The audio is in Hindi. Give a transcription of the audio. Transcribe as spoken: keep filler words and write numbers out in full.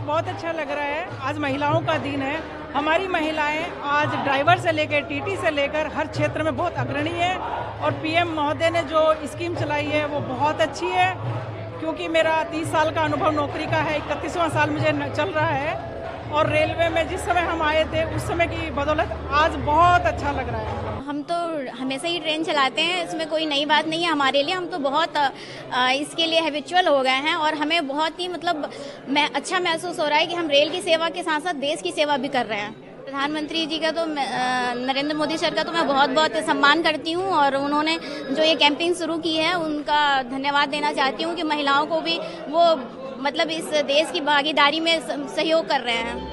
बहुत अच्छा लग रहा है। आज महिलाओं का दिन है। हमारी महिलाएं आज ड्राइवर से लेकर टीटी से लेकर हर क्षेत्र में बहुत अग्रणी है और पीएम महोदय ने जो स्कीम चलाई है वो बहुत अच्छी है। क्योंकि मेरा तीस साल का अनुभव नौकरी का है, इकतीसवां साल मुझे चल रहा है और रेलवे में जिस समय हम आए थे उस समय की बदौलत आज बहुत अच्छा लग रहा है। हम तो हमेशा ही ट्रेन चलाते हैं, इसमें कोई नई बात नहीं है हमारे लिए। हम तो बहुत इसके लिए हैबिचुअल हो गए हैं और हमें बहुत ही मतलब मैं अच्छा महसूस हो रहा है कि हम रेल की सेवा के साथ साथ देश की सेवा भी कर रहे हैं। प्रधानमंत्री जी का तो नरेंद्र मोदी सर का तो मैं बहुत बहुत सम्मान करती हूँ और उन्होंने जो ये कैंपेन शुरू की है उनका धन्यवाद देना चाहती हूँ कि महिलाओं को भी वो मतलब इस देश की भागीदारी में सहयोग कर रहे हैं।